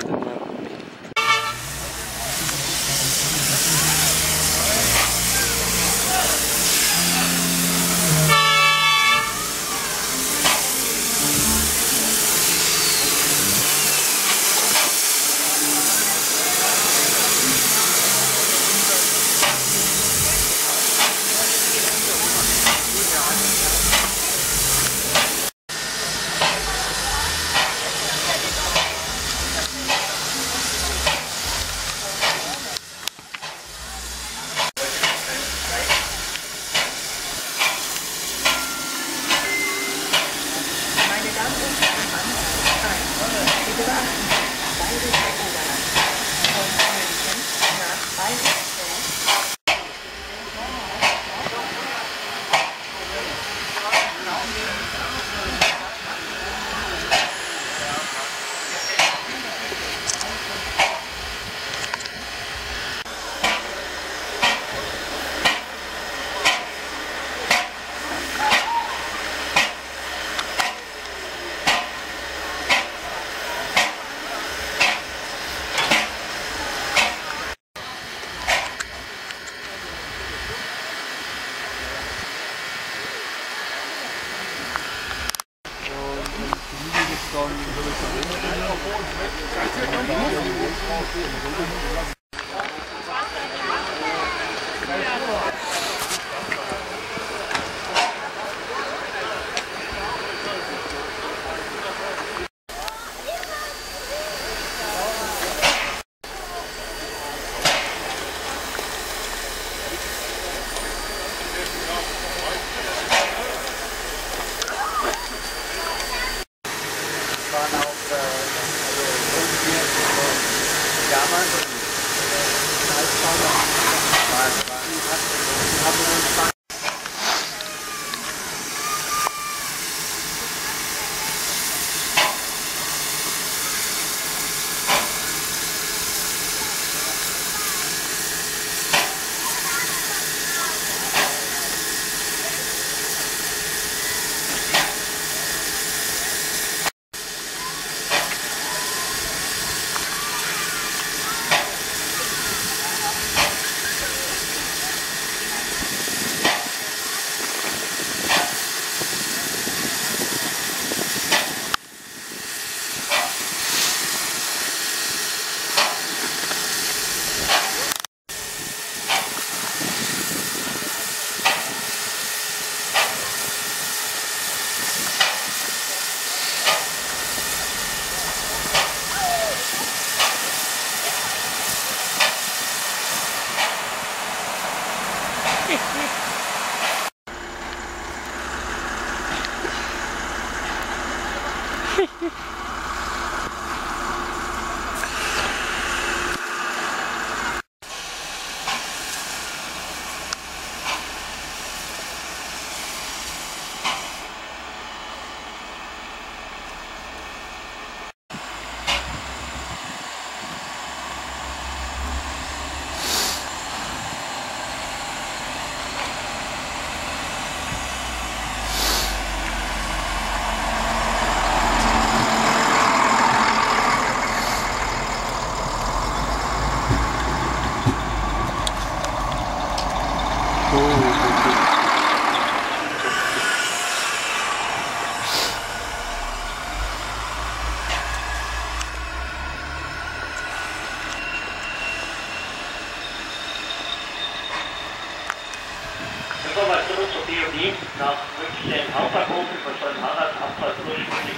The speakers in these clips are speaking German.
Information zur BOD nach München Hauptbahnhof über Sonnenhardt-Abfahrt ursprünglich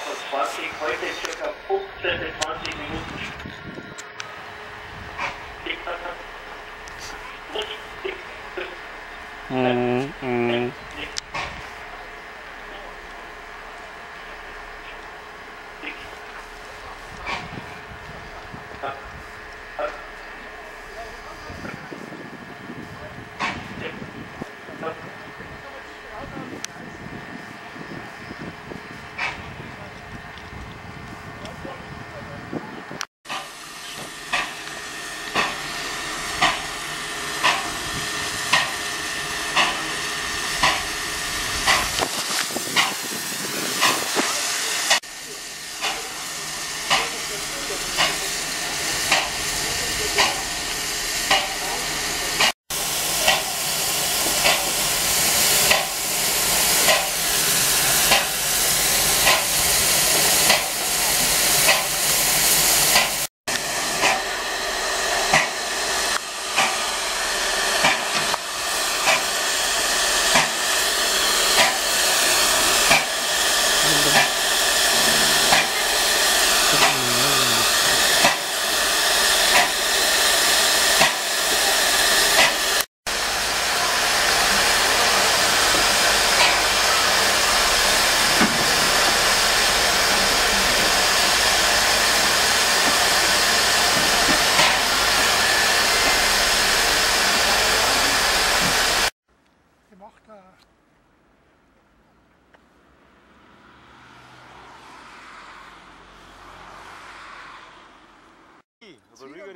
11:28 Uhr, heute ca. 15 bis 20 Minuten.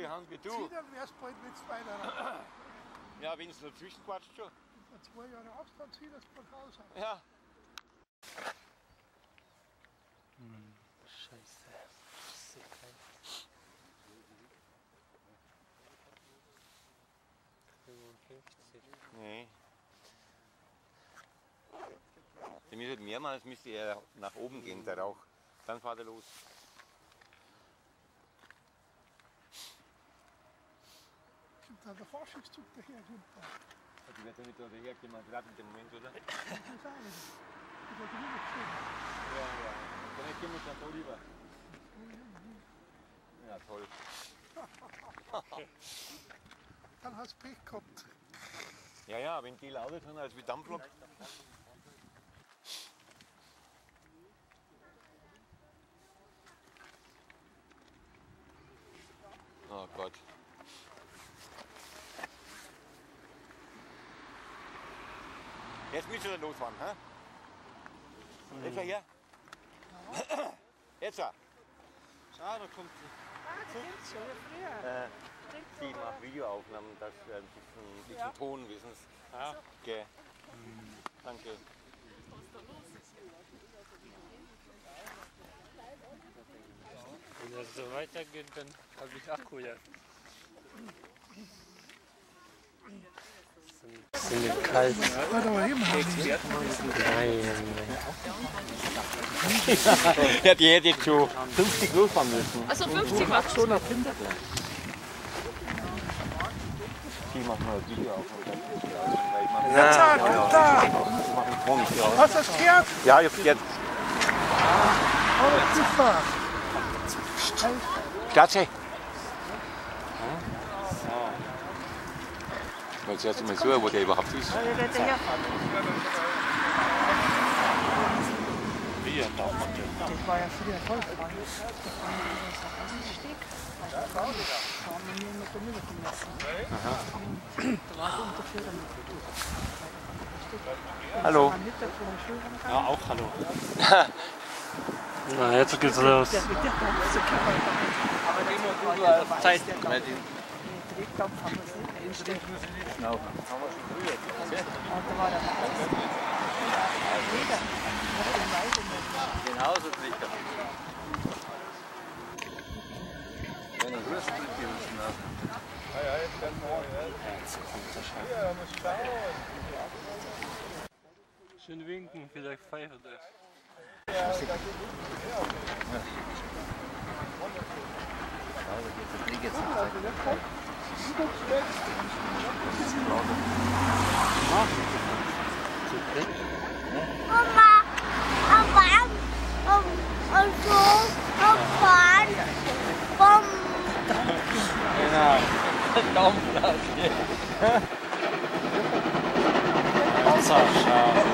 gleiche Hand wie du. Dann wär's bald nicht weiter. Ja, wenn es dazwischen quatscht schon. Vor 2 Jahren Abstand ziehen, das bald Haus haben. Ja. Scheiße. Das ist kein 55. Nee. Der müsste mehrmals müsste er nach oben gehen, der Rauch. Dann fährt er los. Kommt da der Faschingszug daher runter. Die wird ja nicht da daherkommen, gerade in dem Moment, oder? Das ist auch nicht. Die wird rübergeschrieben. Ja, ja. Dann gehen wir dann da lieber. Ja, toll. Dann hast du Pech gehabt. Ja, ja, wenn die lauter sind als wie Dampflok. Oh Gott. Jetzt müsst ihr losfahren, hä? Jetzt her. Jetzt. Schau, da kommt Sie macht Videoaufnahmen, dass wir ein bisschen Ton wissen. Ja. Okay. Danke. Wenn das so weitergeht, dann habe ich Akku ja. Sind die kalt? Nein. Ja, die hätte jetzt schon 50 losfahren müssen. Also 50 war schon auf Die machen mal ein Video auf. Hast du das gehört? Ja, jetzt. Oh, super. Klatsche. Jetzt erst mal so, wo der überhaupt ist. Ja, der wird herfahren. Das war ja früher voll. Da fahren wir aus dem Steg. Da haben wir nur noch daneben gemessen. Da war die Unterführer mit. Hallo. Am Mittag von der Schule gegangen. Ja, auch hallo. Na, jetzt geht's los. Der wird ja dann so kippern. Aber die muss nur Zeit. Den Drehkampf haben wir nicht eingestellt. Genau. Haben wir schon früher. Und da war der Jeder. Genauso Trichter. Wenn er Wurst mit gerissen hat. Jetzt kommt der Scheiße. Schön winken, vielleicht pfeift er. Mama, und so fahren vom Genau. Daumenflasche. Wasserschau.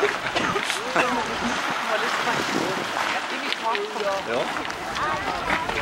Ja.